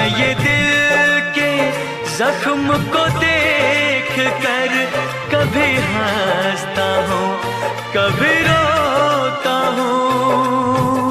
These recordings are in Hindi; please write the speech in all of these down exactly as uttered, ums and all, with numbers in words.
मैं ये दिल के जख्म को देख कर कभी हंसता हूँ, कभी रोता हूँ।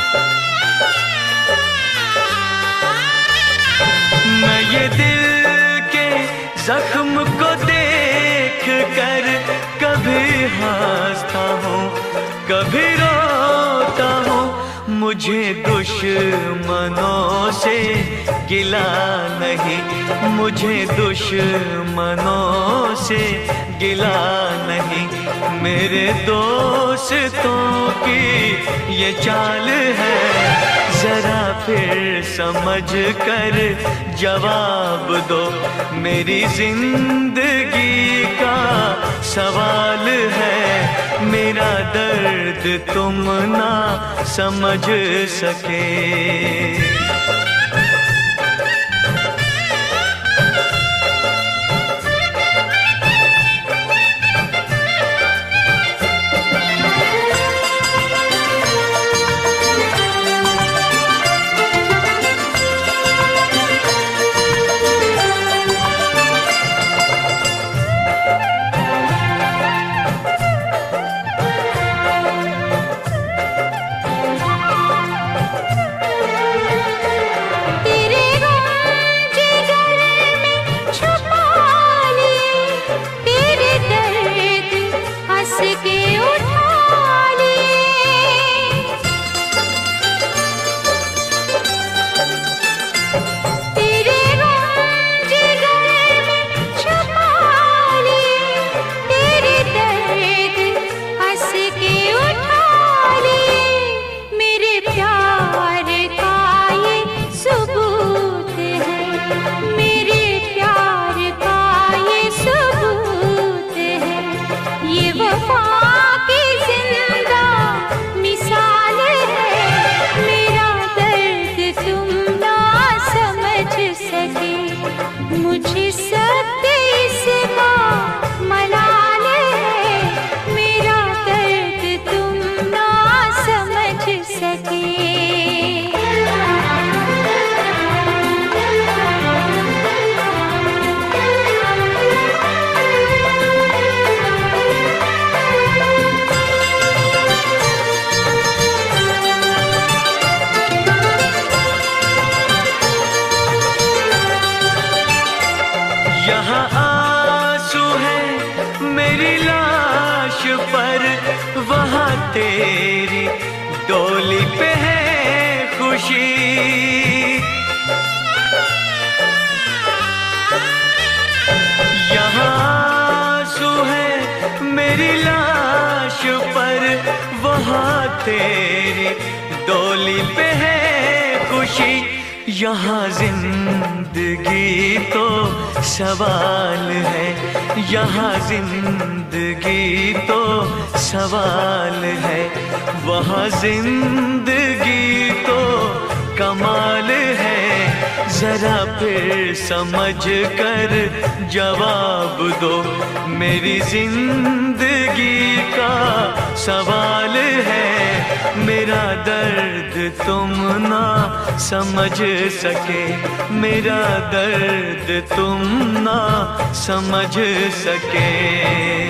मैं ये दिल के जख्म को देख कर कभी हंसता हूँ, कभी रोता हूँ। मुझे दुश्मनों से गिला नहीं, मुझे दुश्मनों से गिला नहीं। मेरे दोस्तों की ये चाल है, जरा फिर समझ कर जवाब दो। मेरी जिंदगी का सवाल है, मेरा दर्द तुम ना समझ सके। मुझे सत्य इसका मलाल है, मेरा दर्द तुम ना समझ सके। यहाँ आंसू है मेरी लाश पर, वहाँ तेरी डोली पे है खुशी। यहाँ आंसू है मेरी लाश पर, वहाँ तेरी डोली पे है खुशी। यहाँ जिंदगी तो सवाल है, यहाँ जिंदगी तो सवाल है, वहाँ जिंदगी तो कमाल है। जरा फिर समझ कर जवाब दो, मेरी जिंदगी का सवाल है, मेरा दर्द तुम ना समझ सके, मेरा दर्द तुम ना समझ सके।